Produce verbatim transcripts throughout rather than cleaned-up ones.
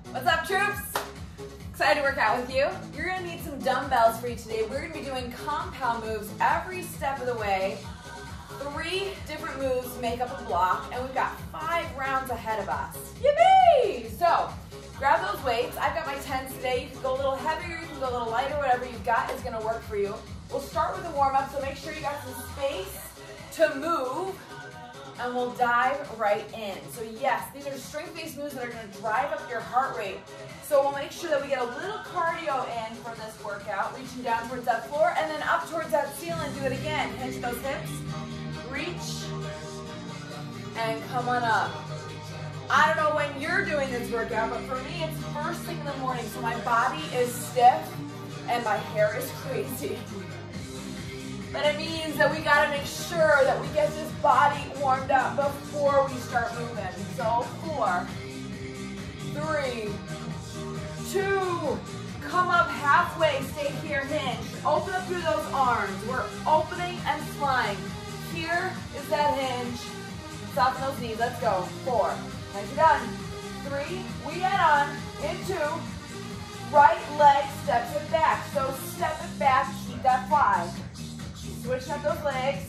What's up, troops? Excited to work out with you. You're gonna need some dumbbells for you today. We're gonna be doing compound moves every step of the way. Three different moves make up a block, and we've got five rounds ahead of us. Yippee! So, grab those weights. I've got my tens today. You can go a little heavier, you can go a little lighter, whatever you've got is gonna work for you. We'll start with a warm-up, so make sure you got some space to move, and we'll dive right in. So yes, these are strength-based moves that are gonna drive up your heart rate. So we'll make sure that we get a little cardio in for this workout, reaching down towards that floor, and then up towards that ceiling. Do it again. Hinge those hips, reach, and come on up. I don't know when you're doing this workout, but for me, it's first thing in the morning, so my body is stiff and my hair is crazy. But it means that we gotta make sure that we get this body warmed up before we start moving. So four, three, two, come up halfway, stay here, hinge. Open up through those arms. We're opening and flying. Here is that hinge. Soften those knees, let's go. Four, nice, you're done. Three, we get on, in two. Right leg steps it back. So step it back, keep that five. Switching up those legs.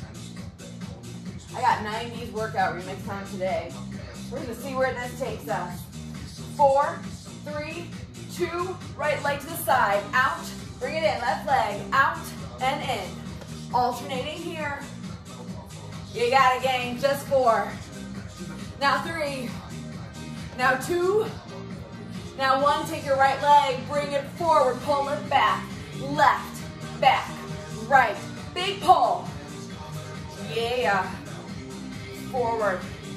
I got nineties workout remix on today. We're gonna see where this takes us. Four, three, two, right leg to the side, out, bring it in, left leg, out and in. Alternating here. You got it, gang, just four. Now three, now two, now one, take your right leg, bring it forward, pull it back, left, back, right. Big pull. Yeah. Forward.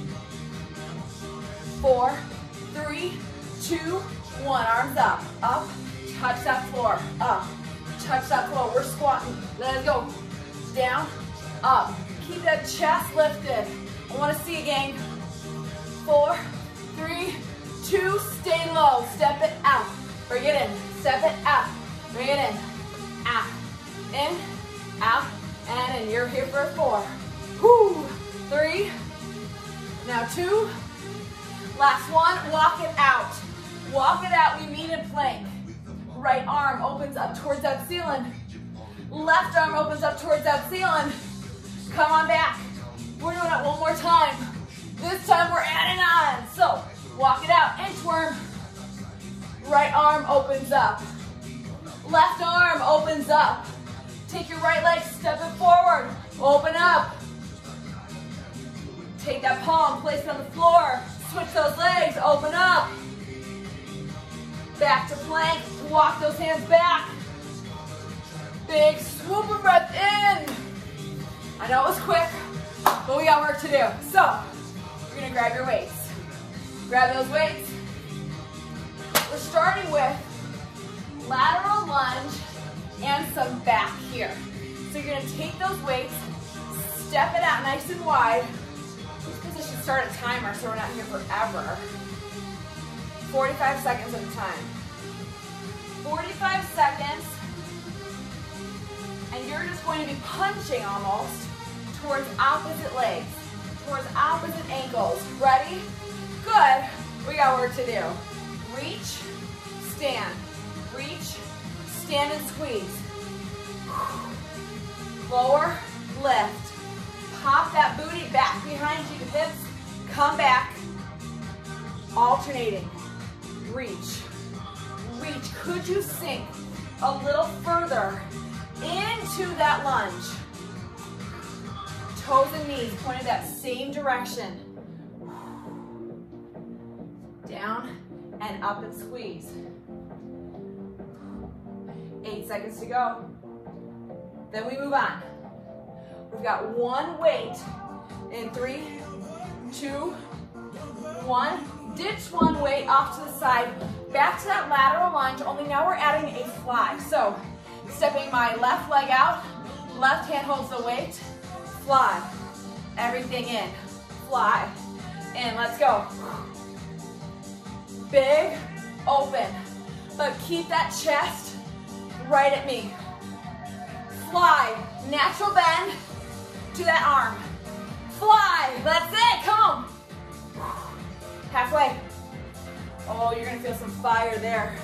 Four, three, two, one. Arms up. Up. Touch that floor. Up. Touch that floor. We're squatting. Let's go. Down. Up. Keep that chest lifted. I want to see it, gang. Four, three, two. Stay low. Step it out. Bring it in. Step it out. Bring it in. Out. In. Out and in. You're here for four. Whoo. Three. Now two. Last one. Walk it out. Walk it out. We meet in plank. Right arm opens up towards that ceiling. Left arm opens up towards that ceiling. Come on back. We're doing it one more time. This time we're adding on. So walk it out. Inchworm. Right arm opens up. Left arm opens up. Take your right leg, step it forward, open up. Take that palm, place it on the floor, switch those legs, open up. Back to plank, walk those hands back. Big swoop of breath in. I know it was quick, but we got work to do. So, you're gonna grab your weights. Grab those weights. We're starting with lateral lunge and some back here. So you're gonna take those weights, step it out nice and wide. This position start a timer so we're not here forever. forty-five seconds at a time. forty-five seconds, and you're just going to be punching almost towards opposite legs, towards opposite ankles. Ready? Good. We got work to do. Reach, stand, reach, stand and squeeze. Lower, lift. Pop that booty back behind you, hips, come back. Alternating. Reach, reach. Could you sink a little further into that lunge? Toes and knees pointed that same direction. Down and up and squeeze. Eight seconds to go. Then we move on. We've got one weight in three, two, one. Ditch one weight off to the side. Back to that lateral lunge, only now we're adding a fly. So, stepping my left leg out, left hand holds the weight, fly. Everything in, fly, in, let's go. Big, open, but keep that chest right at me. Fly, natural bend to that arm. Fly, that's it, come on. Halfway. Oh, you're gonna feel some fire there.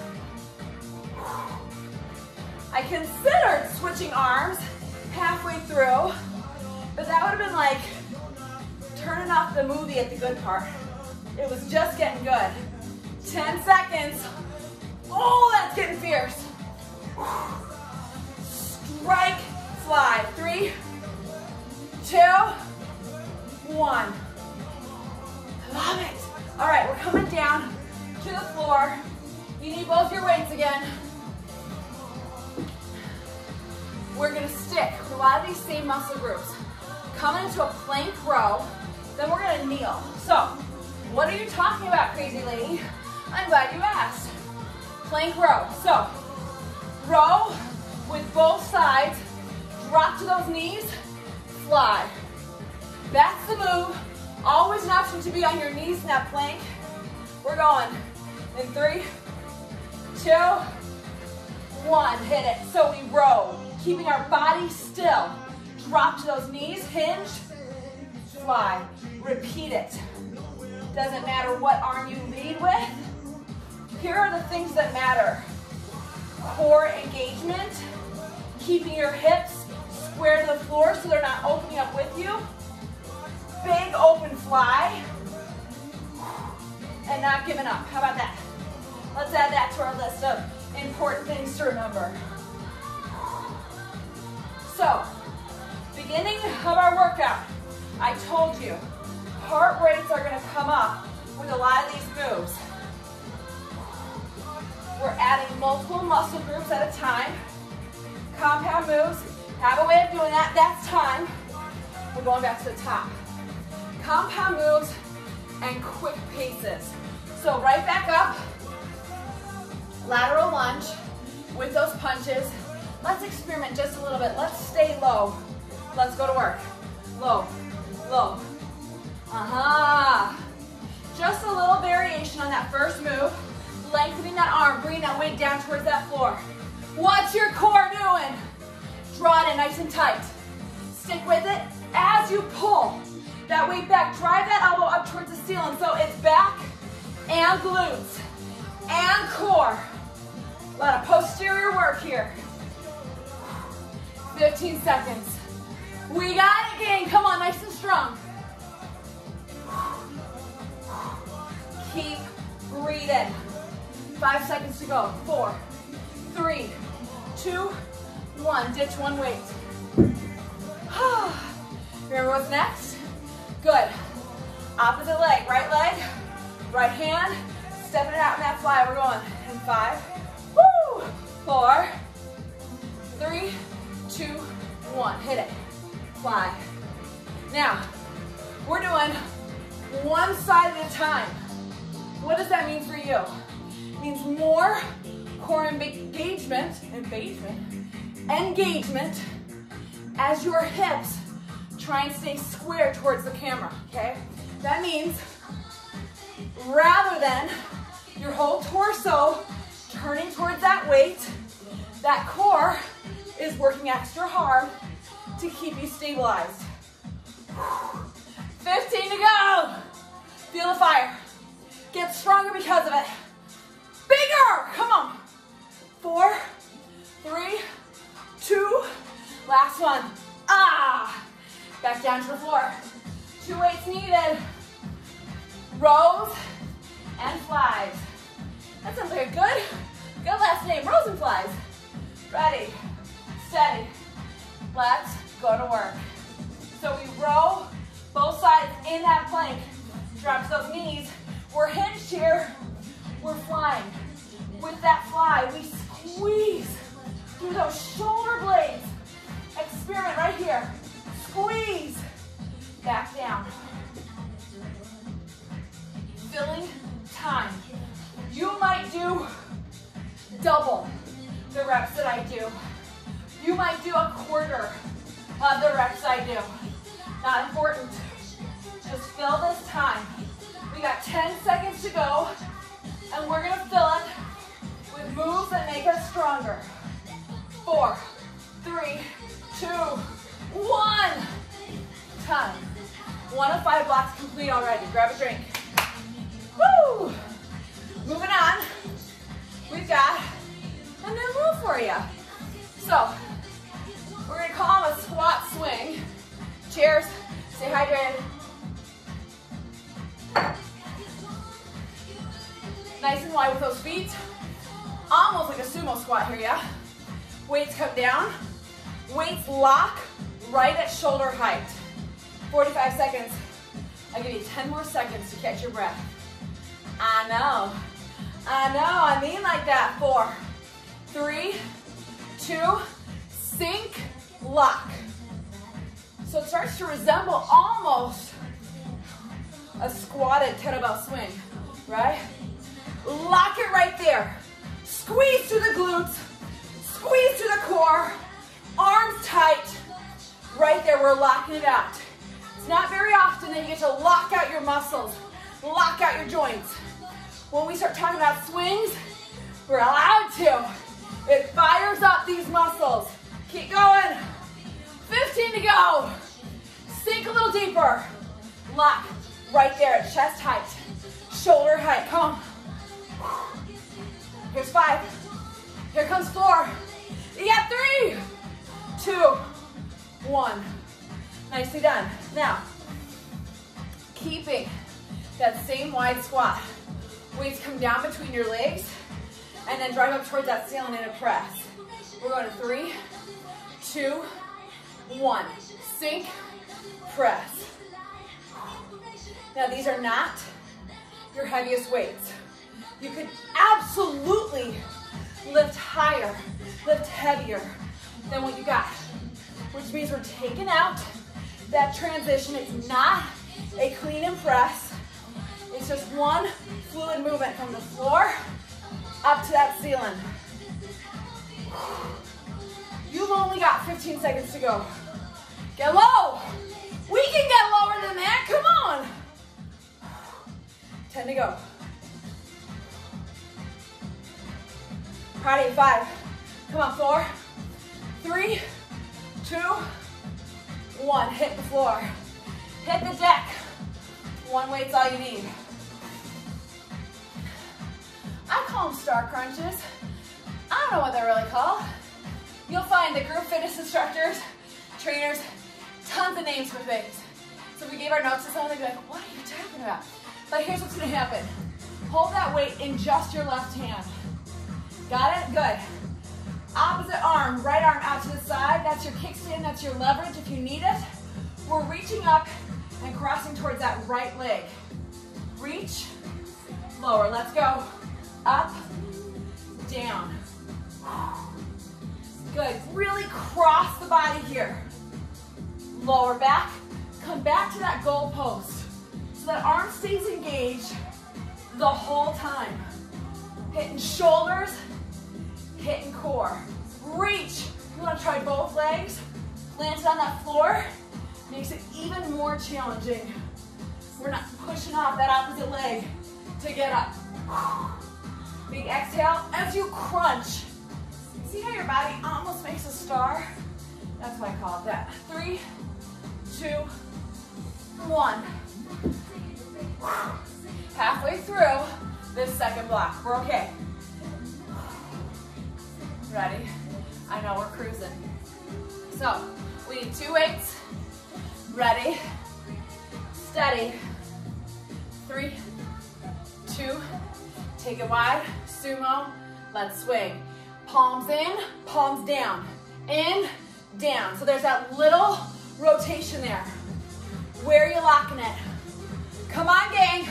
I considered switching arms halfway through, but that would have been like turning off the movie at the good part. It was just getting good. ten seconds. Oh, that's getting fierce. Strike, fly. Three, two, one. Love it. All right, we're coming down to the floor. You need both your weights again. We're gonna stick with a lot of these same muscle groups. Coming into a plank row, then we're gonna kneel. So, what are you talking about, crazy lady? I'm glad you asked. Plank row. So, row with both sides, drop to those knees, fly. That's the move. Always an option to be on your knees in that plank. We're going in three, two, one. Hit it. So we row, keeping our body still. Drop to those knees, hinge, fly. Repeat it. Doesn't matter what arm you lead with. Here are the things that matter. Core engagement, keeping your hips square to the floor so they're not opening up with you. Big open fly, and not giving up. How about that? Let's add that to our list of important things to remember. So, beginning of our workout, I told you, heart rates are gonna come up with a lot of these moves. We're adding multiple muscle groups at a time. Compound moves, have a way of doing that, that's time. We're going back to the top. Compound moves and quick paces. So right back up, lateral lunge with those punches. Let's experiment just a little bit. Let's stay low. Let's go to work. Low, low. Uh-huh. Just a little variation on that first move. Lengthening that arm, bringing that weight down towards that floor. What's your core doing? Draw it in nice and tight. Stick with it as you pull that weight back. Drive that elbow up towards the ceiling so it's back and glutes and core. A lot of posterior work here. fifteen seconds. We got it, gang. Come on, nice and strong. Keep breathing. Five seconds to go. Four, three, two, one. Ditch one weight. Remember what's next? Good. Opposite leg, right leg, right hand. Stepping it out in that fly. We're going in five, woo, four, three, two, one. Hit it. Fly. Now, we're doing one side at a time. What does that mean for you? It means more core engagement, engagement, engagement as your hips try and stay square towards the camera, okay? That means rather than your whole torso turning towards that weight, that core is working extra hard to keep you stabilized. fifteen to go. Feel the fire. Get stronger because of it. Bigger, come on. Four, three, two, last one. Ah, back down to the floor. Two weights needed. Rows and flies. That sounds like a good, good last name, rows and flies. Ready, steady, let's go to work. So we row both sides in that plank. Drop to those knees. We're hinged here. We're flying. With that fly, we squeeze through those shoulder blades. Experiment right here. Squeeze. Back down. Filling time. You might do double the reps that I do. You might do a quarter of the reps I do. Not important. Just fill this time. We got ten seconds to go, and we're gonna fill it with moves that make us stronger. Four, three, two, one. Time. One of five blocks complete already. Grab a drink. Woo! Moving Nice and wide with those feet. Almost like a sumo squat here, yeah? Weights come down. Weights lock right at shoulder height. forty-five seconds. I'll give you ten more seconds to catch your breath. I know. I know, I mean like that. Four, three, two, sink, lock. So it starts to resemble almost a squatted kettlebell swing, right? Lock it right there. Squeeze through the glutes, squeeze through the core, arms tight. Right there, we're locking it out. It's not very often that you get to lock out your muscles, lock out your joints. When we start talking about swings, we're allowed to. It fires up these muscles. Keep going. fifteen to go. Sink a little deeper. Lock right there at chest height, shoulder height. Come on. Here's five. Here comes four. You got three, two, one. Nicely done. Now, keeping that same wide squat. Weights come down between your legs and then drive up towards that ceiling in a press. We're going to three, two, one. Sink, press. Now these are not your heaviest weights. You could absolutely lift higher, lift heavier than what you got, which means we're taking out that transition. It's not a clean and press. It's just one fluid movement from the floor up to that ceiling. You've only got fifteen seconds to go. Get low. We can get lower than that. Come on. ten to go. Proud of you. Five. Come on. Four, three, two, one. Hit the floor. Hit the deck. One weight's all you need. I call them star crunches. I don't know what they're really called. You'll find the group fitness instructors, trainers, tons of names for things. So if we gave our notes to someone, they'd be like, what are you talking about? But here's what's gonna happen. Hold that weight in just your left hand. Got it? Good. Opposite arm, right arm out to the side. That's your kickstand, that's your leverage if you need it. We're reaching up and crossing towards that right leg. Reach, lower, let's go. Up, down. Good, really cross the body here. Lower back, come back to that goal post. So that arm stays engaged the whole time. Hitting shoulders, hitting core. Reach, you wanna try both legs. Planted on that floor, makes it even more challenging. We're not pushing off that opposite leg to get up. Big exhale as you crunch. See how your body almost makes a star? That's why I call it that. Three, two, one. Halfway through this second block. We're okay. Ready? I know we're cruising. So, we need two weights. Ready, steady. Three, two, take it wide, sumo, let's swing. Palms in, palms down, in, down. So there's that little rotation there. Where are you locking it? Come on, gang.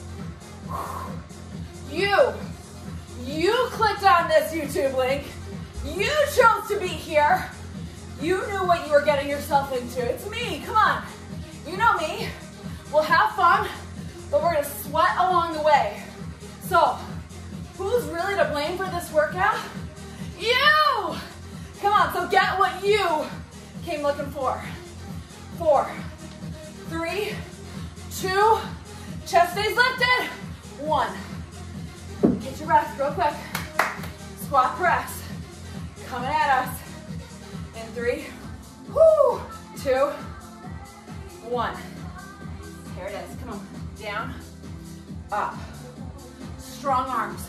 You, you clicked on this YouTube link. You chose to be here. You knew what you were getting yourself into. It's me, come on. You know me. We'll have fun, but we're gonna sweat along the way. So, who's really to blame for this workout? You! Come on, so get what you came looking for. Four, three, two, chest stays lifted. One. Get your breath real quick. Squat press. Coming at us. In three, whoo, two, one. Here it is. Come on. Down, up. Strong arms.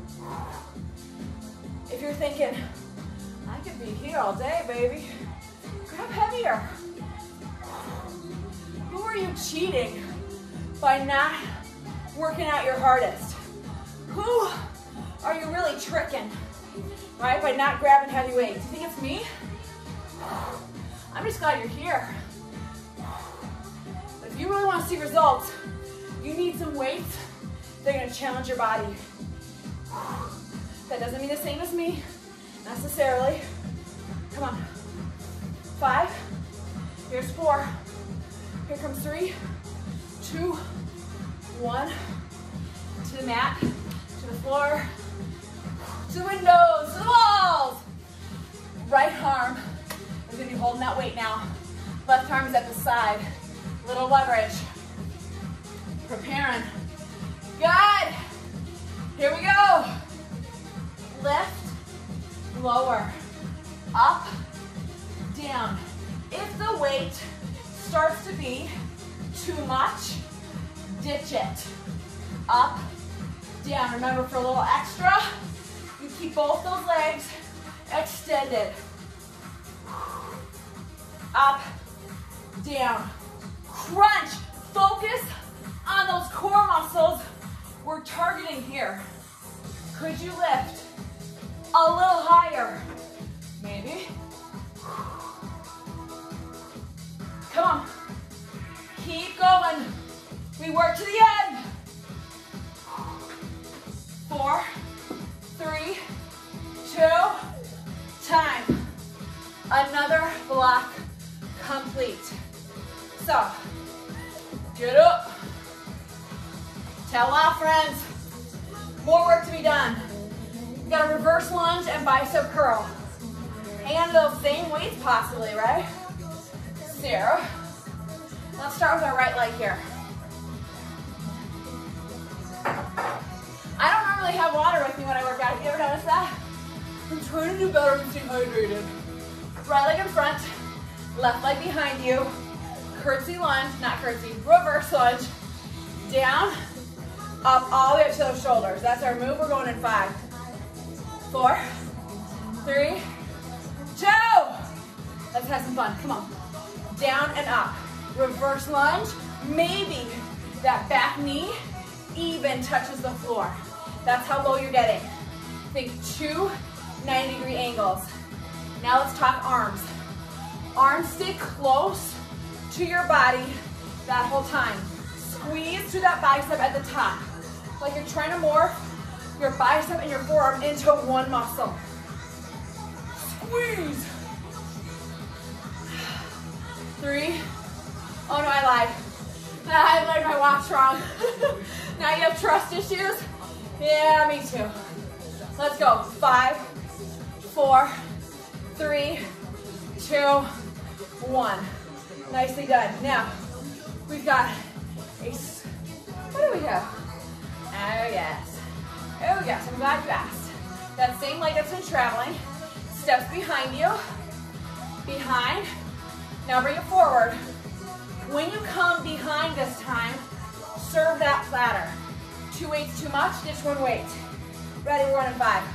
If you're thinking, I could be here all day, baby, grab heavier. Who are you cheating by not working out your hardest? Who are you really tricking, right? By not grabbing heavy weights. You think it's me? I'm just glad you're here. But if you really want to see results, you need some weights that are going to challenge your body. That doesn't mean the same as me, necessarily. Come on. Five. Here's four. Here comes three, two, one. To the mat, to the floor, to the windows, to the walls. Right arm is going to be holding that weight now. Left arm is at the side. Little leverage. Preparing. Good. Here we go. Lift, lower, up, down. If the weight starts to be too much, ditch it. Up, down. Remember, for a little extra, you keep both those legs extended. Up, down. Crunch. Focus on those core muscles we're targeting here. Could you lift a little higher? Maybe. Come on. Keep going. We work to the end. Four, three, two, time. Another block complete. So, get up. Tell off, friends. More work to be done. We've got a reverse lunge and bicep curl. And those same weights possibly, right? Sarah. Let's start with our right leg here. I don't normally have water with me when I work out. Have you ever noticed that? I'm trying to do better than staying hydrated. Right leg in front, left leg behind you. Curtsy lunge, not curtsy, reverse lunge. Down, up, all the way up to those shoulders. That's our move. We're going in five, four, three, two. Let's have some fun. Come on. Down and up. Reverse lunge. Maybe that back knee even touches the floor. That's how low you're getting. Think two ninety degree angles. Now let's talk arms. Arms stay close to your body that whole time. Squeeze through that bicep at the top. Like you're trying to morph your bicep and your forearm into one muscle. Squeeze. Three. Oh no, I lied. I learned my watch wrong. Now you have trust issues? Yeah, me too. Let's go. Five, four, three, two, one. Nicely done. Now, we've got a, what do we have? Oh yes. Oh yes, I'm glad you asked. That same leg that's been traveling, steps behind you, behind. Now bring it forward. When you come behind this time, serve that platter. Two weights too much, ditch one weight. Ready, we're running five.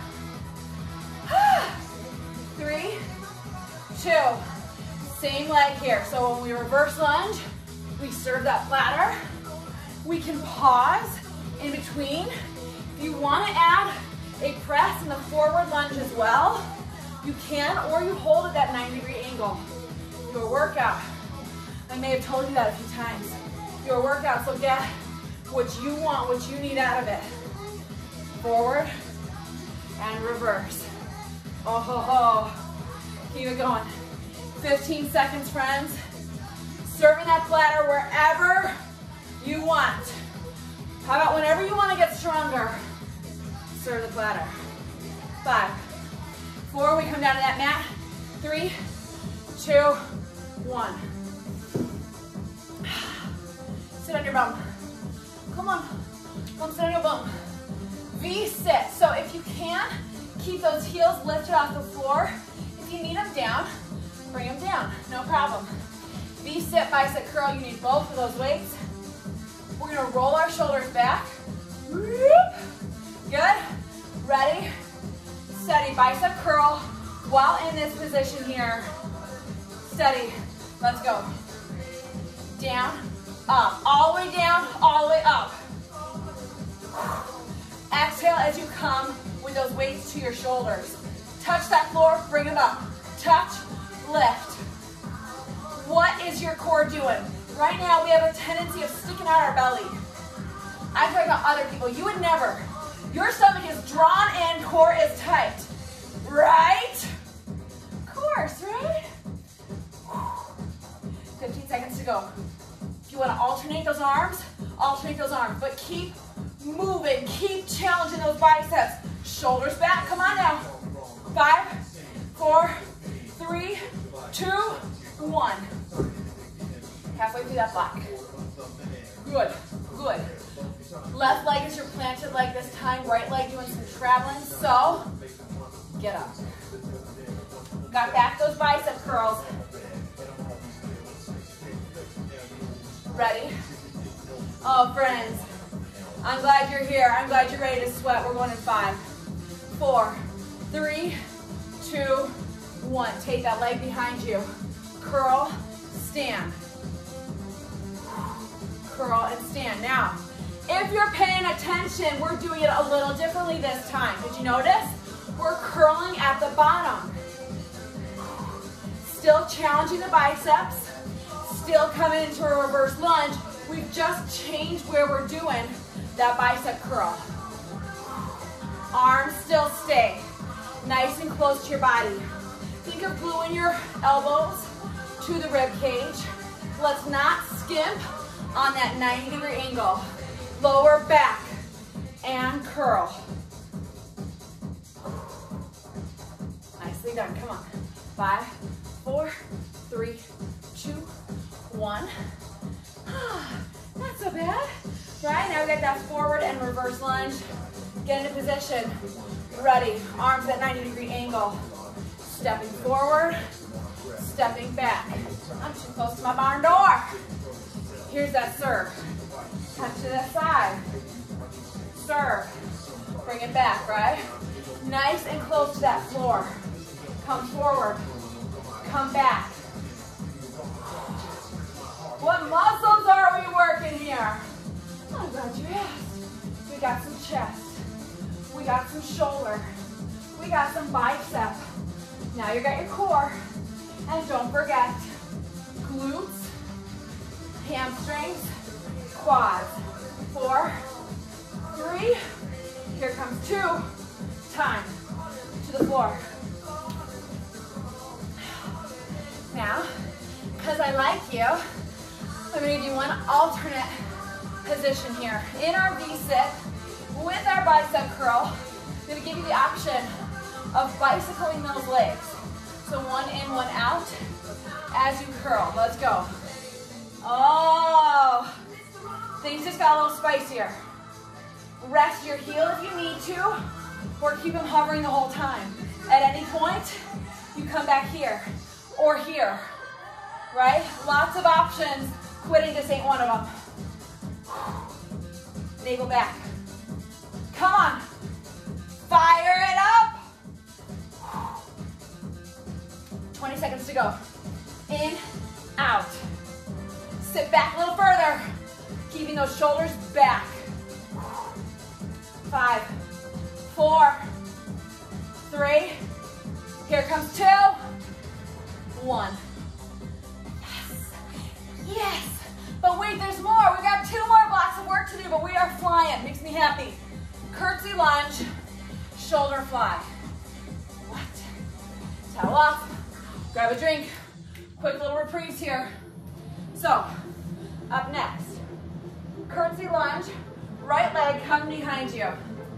Three, two. Same leg here. So when we reverse lunge, we serve that platter. We can pause in between. If you want to add a press in the forward lunge as well, you can, or you hold at that ninety degree angle. Your workout. I may have told you that a few times. Your workout, so get what you want, what you need out of it. Forward and reverse. Oh ho ho. Keep it going. fifteen seconds, friends. Serving that platter wherever you want. How about whenever you want to get stronger, serve the platter. Five, four, we come down to that mat. Three, two, one. Sit on your bum. Come on. Come sit on your bum. V-sit. So if you can, keep those heels lifted off the floor. If you need them down, bring them down. No problem. V-sit, bicep curl. You need both of those weights. We're going to roll our shoulders back. Good. Ready, steady. Bicep curl while in this position here. Steady. Let's go. Down, up. All the way down, all the way up. Exhale. exhale as you come with those weights to your shoulders. Touch that floor, bring them up. Touch, lift. What is your core doing? Right now, we have a tendency of sticking out our belly. I'm talking about other people. You would never. Your stomach is drawn in, core is tight. Right? Of course, right? fifteen seconds to go. If you want to alternate those arms, alternate those arms. But keep moving. Keep challenging those biceps. Shoulders back. Come on now. Five, four, three, two, one. Halfway through that block. Good, good. Left leg is your planted leg this time. Right leg doing some traveling. So, get up. Got back those bicep curls. Ready? Oh, friends, I'm glad you're here. I'm glad you're ready to sweat. We're going in five, four, three, two, one. Take that leg behind you. Curl, stand. Curl and stand. Now, if you're paying attention, we're doing it a little differently this time. Did you notice? We're curling at the bottom. Still challenging the biceps. Still coming into a reverse lunge. We've just changed where we're doing that bicep curl. Arms still stay nice and close to your body. Think of gluing your elbows to the rib cage. Let's not skimp on that ninety degree angle. Lower back and curl. Nicely done, come on. Five, four, three, two, one. Not so bad. Right, now we got that forward and reverse lunge. Get into position. Ready, arms at ninety degree angle. Stepping forward, stepping back. I'm too close to my barn door. Here's that serve. Touch to the side. Serve. Bring it back, right? Nice and close to that floor. Come forward. Come back. What muscles are we working here? I'm glad you asked. We got some chest. We got some shoulder. We got some bicep. Now you got your core. And don't forget, glutes, hamstrings, quads. Four, three, here comes two, time, to the floor. Now, because I like you, I'm going to give you one alternate position here. In our V-sit, with our bicep curl, I'm going to give you the option of bicycling those legs. So one in, one out, as you curl. Let's go. Oh, things just got a little spicier. Rest your heel if you need to, or keep them hovering the whole time. At any point, you come back here, or here, right? Lots of options. Quitting just ain't one of them. Navel back. Come on. Fire it up. twenty seconds to go. In, out. Sit back a little further. Keeping those shoulders back. Five, four, three. Here comes two. One. Yes. Yes. But wait, there's more. We've got two more blocks of work to do, but we are flying. Makes me happy. Curtsy lunge, shoulder fly. What? Towel off. Grab a drink. Quick little reprise here. So, up next. Curtsy lunge, right leg coming behind you.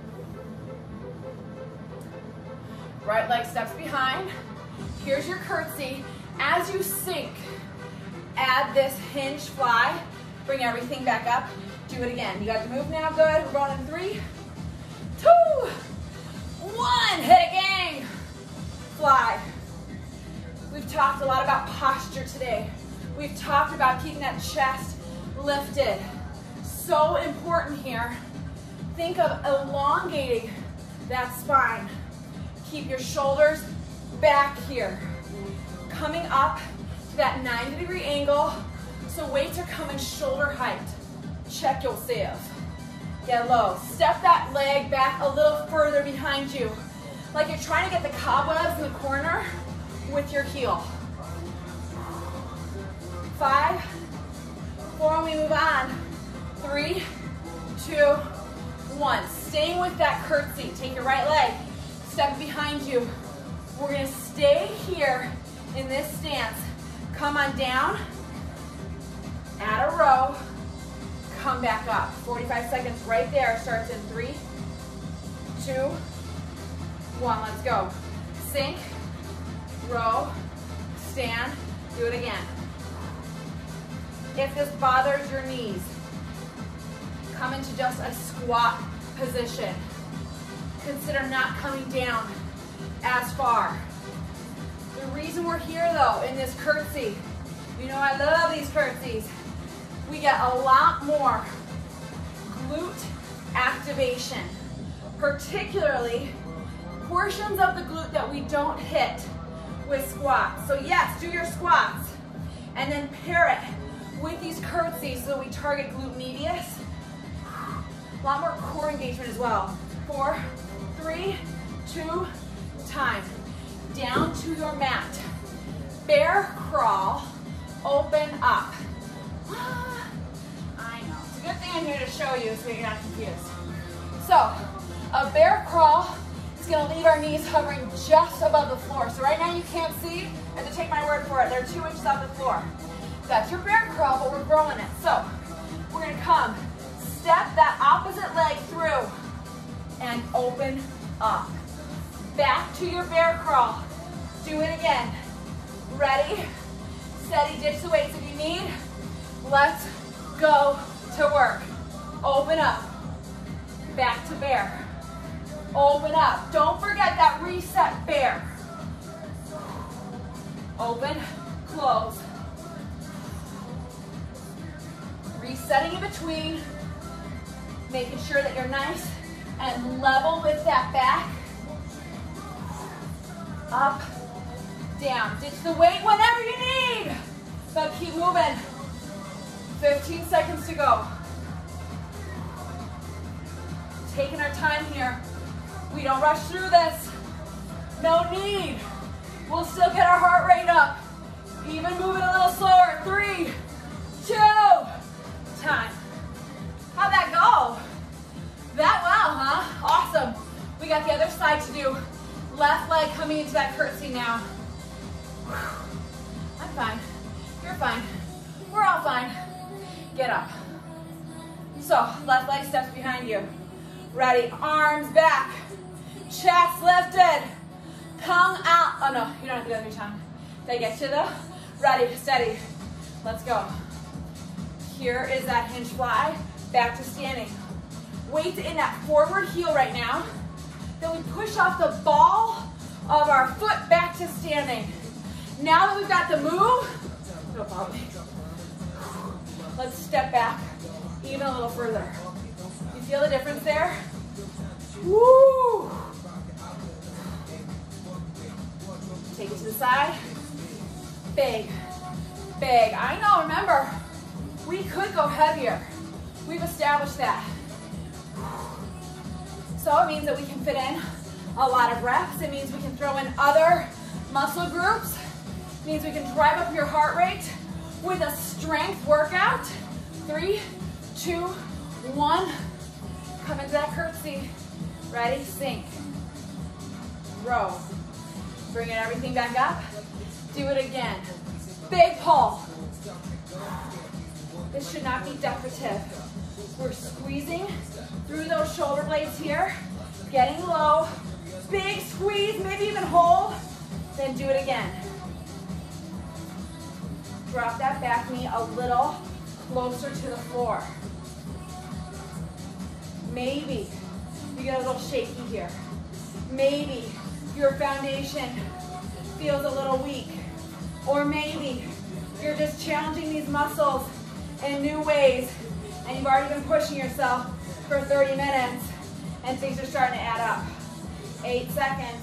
Right leg steps behind. Here's your curtsy. As you sink, add this hinge fly. Bring everything back up. Do it again. You got the move now. Good. We're going in three, two, one. Hit it, gang. Fly. We've talked a lot about posture today. We've talked about keeping that chest lifted. So important here. Think of elongating that spine. Keep your shoulders back here. Coming up to that ninety degree angle. So weights are coming shoulder height. Check yourself. Get low. Step that leg back a little further behind you. Like you're trying to get the cobwebs in the corner with your heel. Five, four, and we move on. Three, two, one. Staying with that curtsy. Take your right leg, step behind you. We're gonna stay here in this stance. Come on down, add a row, come back up. forty-five seconds right there. Starts in three, two, one. Let's go. Sink, row, stand, do it again. If this bothers your knees, come into just a squat position. Consider not coming down as far. The reason we're here though in this curtsy, you know I love these curtsies, we get a lot more glute activation, particularly portions of the glute that we don't hit with squats. So yes, do your squats and then pair it with these curtsies so we target glute medius. A lot more core engagement as well. Four, three, two, time. Down to your mat. Bear crawl, open up. Ah, I know. It's a good thing I'm here to show you so you're not confused. So, a bear crawl is going to leave our knees hovering just above the floor. So right now you can't see, you have to take my word for it. They're two inches off the floor. That's your bear crawl, but we're growing it. So, we're going to come, step that opposite leg through, and open up. Back to your bear crawl. Do it again. Ready, steady, ditch the weights if you need. Let's go to work. Open up. Back to bear. Open up. Don't forget that reset bear. Open, close. Resetting in between. Making sure that you're nice and level with that back. Up, down. Ditch the weight whenever you need. But keep moving. fifteen seconds to go. Taking our time here. We don't rush through this. No need. We'll still get our heart rate up. Even moving a little slower. Three, two, time. How'd that go? That well, huh? Awesome. We got the other side to do. Left leg coming into that curtsy now. I'm fine. You're fine. We're all fine. Get up. So, left leg steps behind you. Ready, arms back. Chest lifted. Come out. Oh no, you don't have to do that every time. Did I get you though? Ready, steady. Let's go. Here is that hinge fly. Back to standing. Weight in that forward heel right now. Then we push off the ball of our foot back to standing. Now that we've got the move, no problem. Let's step back even a little further. You feel the difference there? Woo! Take it to the side. Big, big. I know, remember, we could go heavier. We've established that. So it means that we can fit in a lot of reps. It means we can throw in other muscle groups. It means we can drive up your heart rate with a strength workout. Three, two, one. Come into that curtsy. Ready, sink. Row. Bringing everything back up. Do it again. Big pull. This should not be decorative. We're squeezing through those shoulder blades here, getting low, big squeeze, maybe even hold, then do it again. Drop that back knee a little closer to the floor. Maybe you get a little shaky here. Maybe your foundation feels a little weak. Or maybe you're just challenging these muscles in new ways and you've already been pushing yourself for thirty minutes and things are starting to add up. Eight seconds.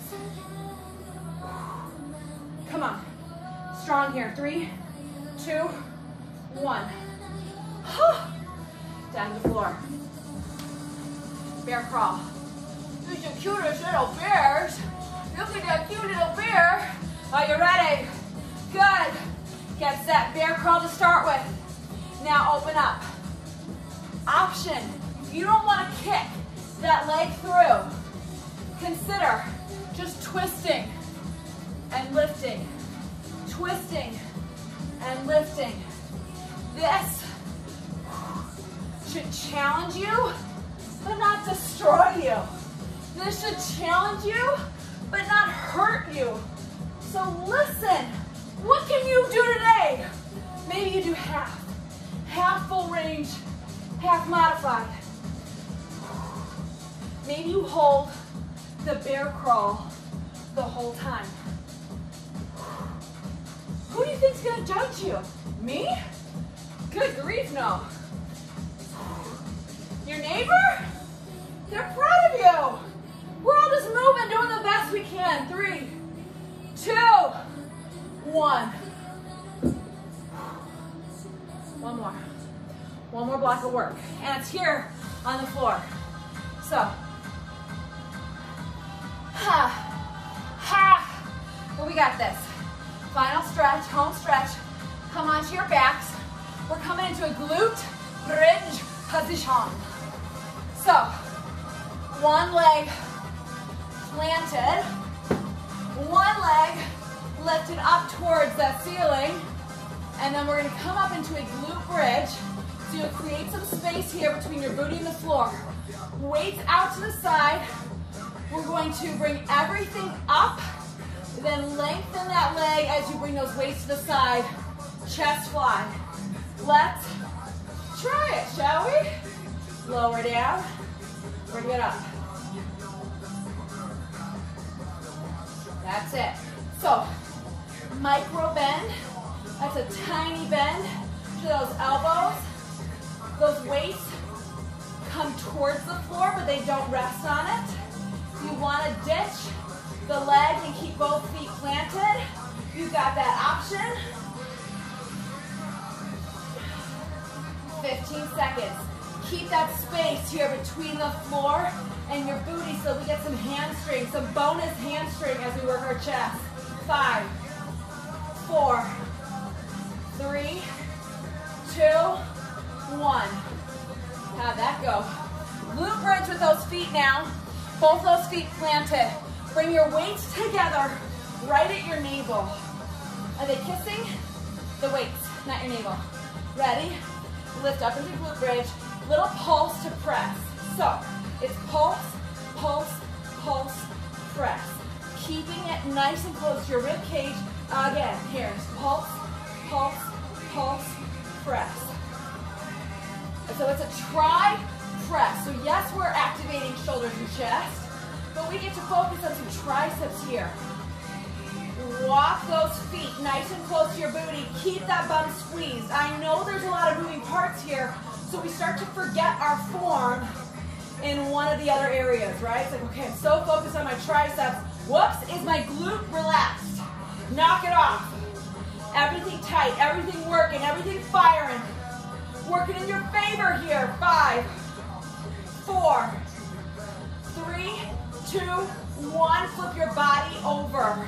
Come on. Strong here. Three, two, one. Down to the floor. Bear crawl. These are cutest little bears. Look at that cute little bear. Are you ready? Good. Get set. Bear crawl to start with. Now open up. Option. If you don't want to kick that leg through, consider just twisting and lifting. Twisting and lifting. This should challenge you, but not destroy you. This should challenge you, but not hurt you. So listen, what can you do today? Maybe you do half, half full range, half modified. Maybe you hold the bear crawl the whole time. Who do you think's gonna judge you? Me? Good grief, no. Your neighbor? They're proud of you. We're all just moving, doing the best we can. Three, two, one. One more. One more block of work. And it's here on the floor. So, ha, ha. But we got this. Final stretch, home stretch. Come onto your backs. We're coming into a glute bridge position. So, one leg planted, one leg lifted up towards that ceiling, and then we're gonna come up into a glute bridge. So you'll create some space here between your booty and the floor. Weights out to the side. We're going to bring everything up, then lengthen that leg as you bring those weights to the side. Chest fly. Let's try it, shall we? Lower down, bring it up. That's it. So, micro bend. That's a tiny bend to those elbows. Those weights come towards the floor, but they don't rest on it. You want to ditch the leg and keep both feet planted. You've got that option. fifteen seconds. Keep that space here between the floor and your booty so we get some hamstring, some bonus hamstring as we work our chest. Five, four, three, two, one. How'd that go? Glute bridge with those feet now. Both those feet planted. Bring your weights together right at your navel. Are they kissing? The weights, not your navel. Ready? Lift up into glute bridge. Little pulse to press. So, it's pulse, pulse, pulse, press. Keeping it nice and close to your rib cage. Again, here's pulse, pulse, pulse, press. So it's a tri press. So yes, we're activating shoulders and chest, but we get to focus on some triceps here. Walk those feet nice and close to your booty. Keep that bum squeezed. I know there's a lot of moving parts here, so we start to forget our form in one of the other areas, right? It's like, okay, I'm so focused on my triceps. Whoops, is my glute relaxed? Knock it off. Everything tight, everything working, everything firing. Working in your favor here. Five, four, three, two, one. Flip your body over.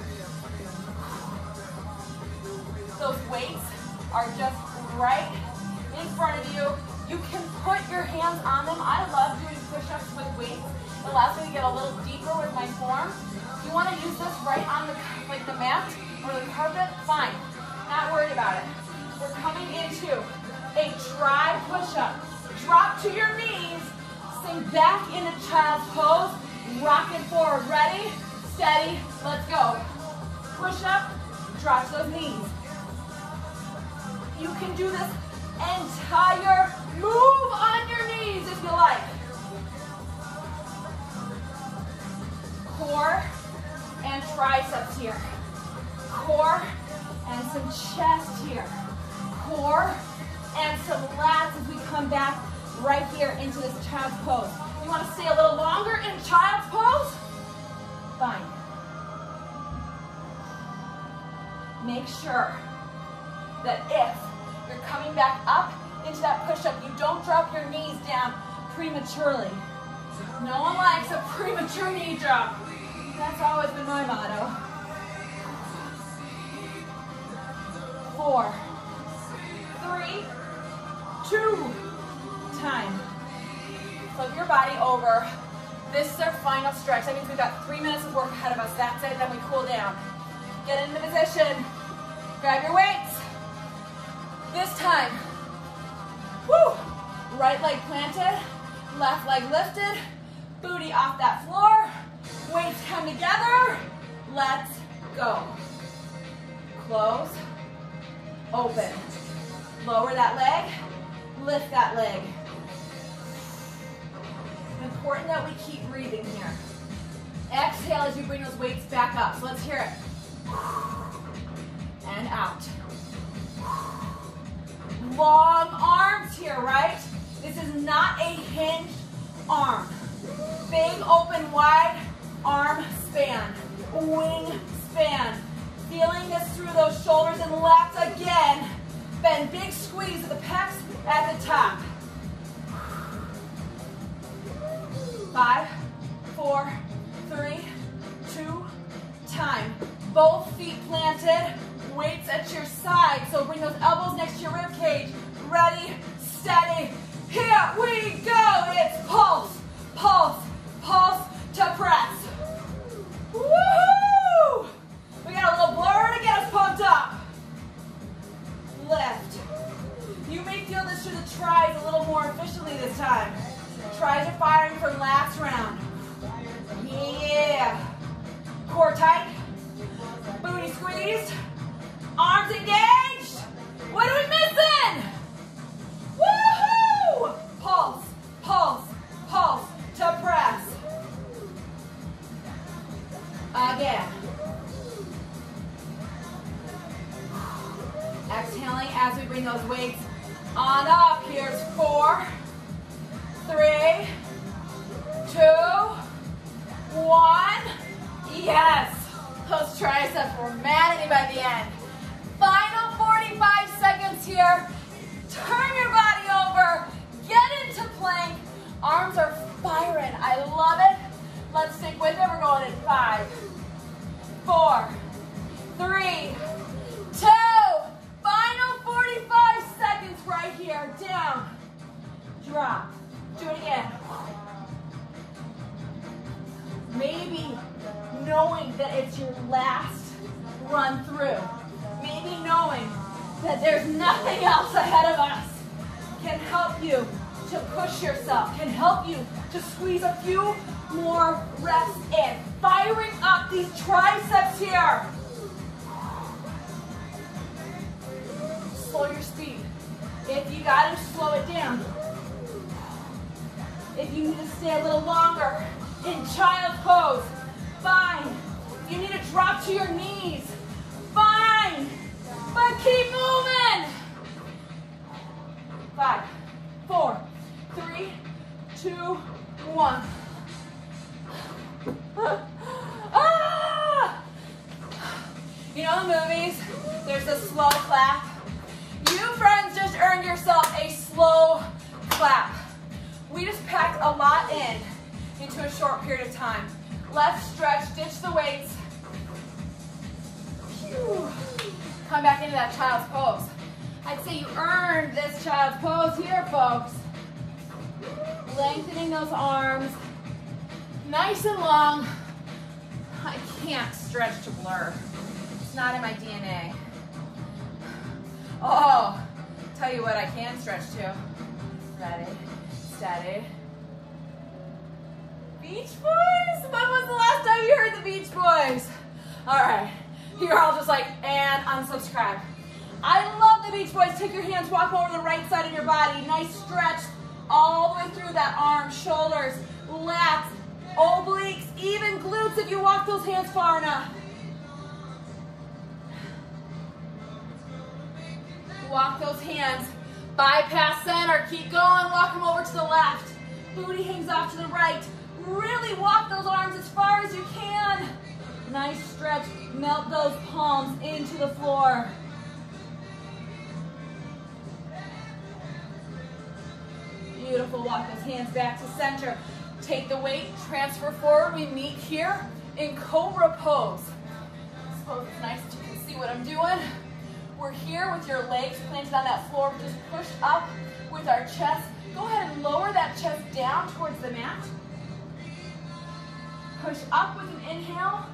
Those weights are just right in front of you. You can put your hands on them. I love doing push-ups with weights. It allows me to get a little deeper with my form. If you want to use this right on the like the mat or the carpet, fine. Not worried about it. We're coming into a tri push-up. Drop to your knees. Sink back into child's pose. Rocking forward. Ready? Steady. Let's go. Push up. Drop to those knees. You can do this entire move on your knees if you like. Core and triceps here. Core and some chest here. Core and some lats as we come back right here into this child's pose. You want to stay a little longer in child's pose? Fine. Make sure that if you're coming back up into that push-up, you don't drop your knees down prematurely. No one likes a premature knee drop. That's always been my motto. Four, three, two, time. Flip your body over. This is our final stretch. That means we've got three minutes of work ahead of us. That's it, then we cool down. Get into position. Grab your weights. This time, woo, right leg planted, left leg lifted, booty off that floor, weights come together, let's go. Close, open, lower that leg, lift that leg. Important that we keep breathing here. Exhale as you bring those weights back up. So let's hear it. And out. Long arms here, right? This is not a hinged arm. Big, open, wide arm span. Wing span. Feeling this through those shoulders and lats again. Bend, big squeeze of the pecs at the top. Five, four, three, two, time. Both feet planted, weights at your side. So bring those elbows next to your rib cage. Ready, steady. Here we go. It's pulse, pulse, pulse to press. Woohoo! We got a little blur to get us pumped up. Lift. You may feel this through the tris a little more efficiently this time. Tries are firing from last round. Yeah. Core tight. Booty squeezed. Arms engaged. What are we missing? Woohoo! Pulse, pulse, pulse to press. Again. Exhaling as we bring those weights on up. Here's four, three, two, one. Yes. Those triceps were mad at me by the end. Final forty-five seconds here. Turn your body over. Get into plank. Arms are firing. I love it. Let's stick with it. We're going in five, four, three, two. Final forty-five seconds right here. Down. Drop. Do it again. Maybe knowing that it's your last run through. Maybe knowing that there's nothing else ahead of us can help you to push yourself, can help you to squeeze a few more reps in. Firing up these triceps here. Slow your speed. If you got to, slow it down. If you need to stay a little longer in child pose, fine. If you need to drop to your knees, fine. But keep moving. Five, four, three, two, one. Ah! You know the movies, there's a slow clap. You friends just earned yourself a slow clap. We just packed a lot in into a short period of time. Left stretch, ditch the weights. Phew. Come back into that child's pose. I'd say you earned this child's pose here, folks. Lengthening those arms. Nice and long. I can't stretch to blur. It's not in my D N A. Oh, tell you what I can stretch to. Ready, steady. Beach Boys? When was the last time you heard the Beach Boys? All right, you're all just like, and unsubscribe. I love the Beach Boys. Take your hands, walk over the right side of your body. Nice stretch all the way through that arm, shoulders, lats, obliques, even glutes if you walk those hands far enough. Walk those hands, bypass center, keep going, walk them over to the left. Booty hangs off to the right. Really walk those arms as far as you can. Nice stretch, melt those palms into the floor. Beautiful, walk those hands back to center. Take the weight, transfer forward. We meet here in cobra pose. This pose is nice that you can see what I'm doing. We're here with your legs planted on that floor. Just push up with our chest. Go ahead and lower that chest down towards the mat. Push up with an inhale.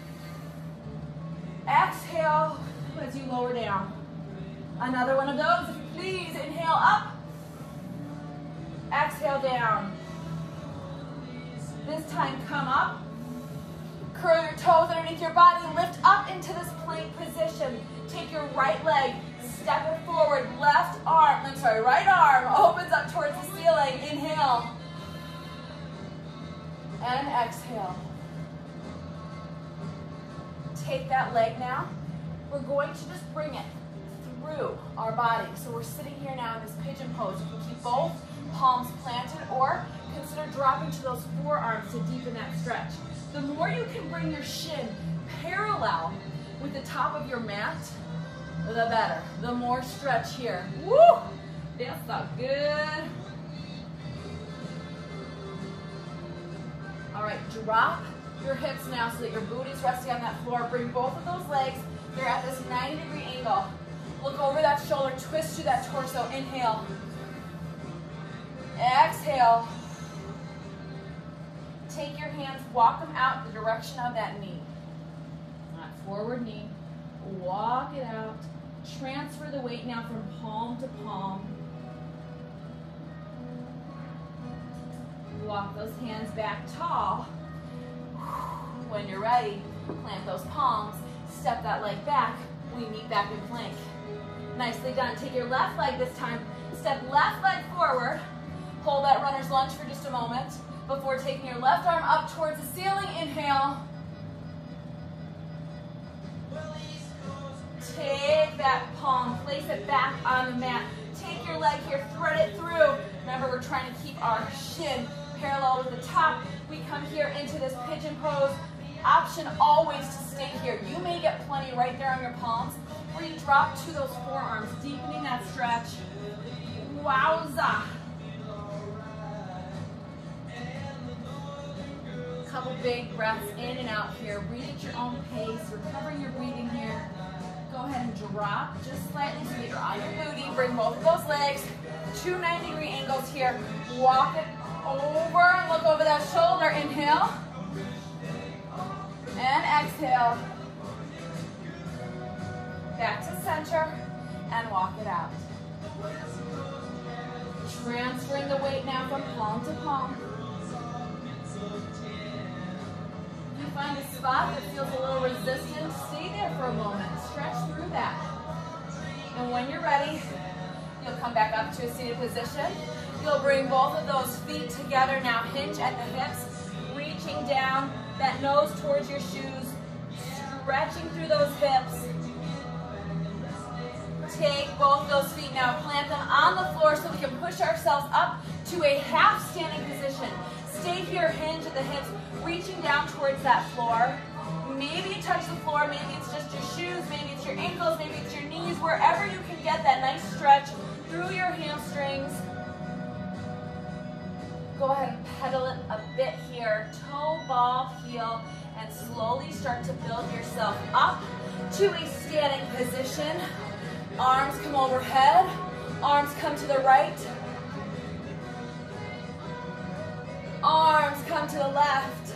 Exhale as you lower down. Another one of those, if you please. Inhale up. Exhale down. This time, come up. Curl your toes underneath your body. Lift up into this plank position. Take your right leg, step it forward. Left arm, I'm sorry, right arm opens up towards the ceiling. Inhale. And exhale. Take that leg now. We're going to just bring it through our body. So we're sitting here now in this pigeon pose. You can keep both palms planted or consider dropping to those forearms to deepen that stretch. The more you can bring your shin parallel with the top of your mat, the better. The more stretch here. Woo! Feels so good. All right, drop your hips now so that your booty's resting on that floor. Bring both of those legs. They're at this ninety degree angle. Look over that shoulder, twist through that torso. Inhale. Exhale. Take your hands, walk them out the direction of that knee. That forward knee. Walk it out. Transfer the weight now from palm to palm. Walk those hands back tall. When you're ready, plant those palms. Step that leg back. We meet back in plank. Nicely done. Take your left leg this time. Step left leg forward. Hold that runner's lunge for just a moment before taking your left arm up towards the ceiling. Inhale. Take that palm, place it back on the mat. Take your leg here, thread it through. Remember, we're trying to keep our shin parallel with the top. We come here into this pigeon pose. Option always to stay here. You may get plenty right there on your palms where you drop to those forearms, deepening that stretch. Wowza. Couple big breaths in and out here. Breathe at your own pace. Recovering your breathing here. Go ahead and drop just slightly so that you're on your booty. Bring both of those legs. Two ninety degree angles here. Walk it over and look over that shoulder. Inhale. And exhale. Back to center and walk it out. Transferring the weight now from palm to palm. If you find a spot that feels a little resistant, stay there for a moment. Stretch through that. And when you're ready, you'll come back up to a seated position. You'll bring both of those feet together now. Hinge at the hips, reaching down, that nose towards your shoes, stretching through those hips. Take both those feet now, plant them on the floor so we can push ourselves up to a half standing position. Stay here, hinge at the hips, reaching down towards that floor. Maybe you touch the floor, maybe it's just your shoes, maybe it's your ankles, maybe it's your knees, wherever you can get that nice stretch through your hamstrings. Go ahead and pedal it a bit here, toe, ball, heel, and slowly start to build yourself up to a standing position. Arms come overhead, arms come to the right, arms come to the left,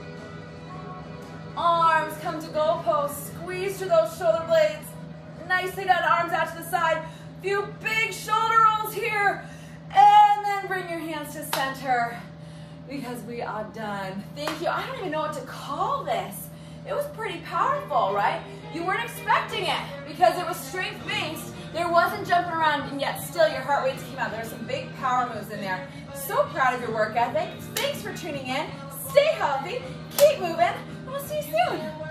arms come to goalposts, squeeze through those shoulder blades, nicely done, arms out to the side, few big shoulder rolls here, and then bring your hands to center because we are done. Thank you. I don't even know what to call this. It was pretty powerful, right? You weren't expecting it because it was strength-based. There wasn't jumping around, and yet still your heart rates came out. There were some big power moves in there. So proud of your work ethic. Thanks for tuning in. Stay healthy. Keep moving. And we'll see you soon.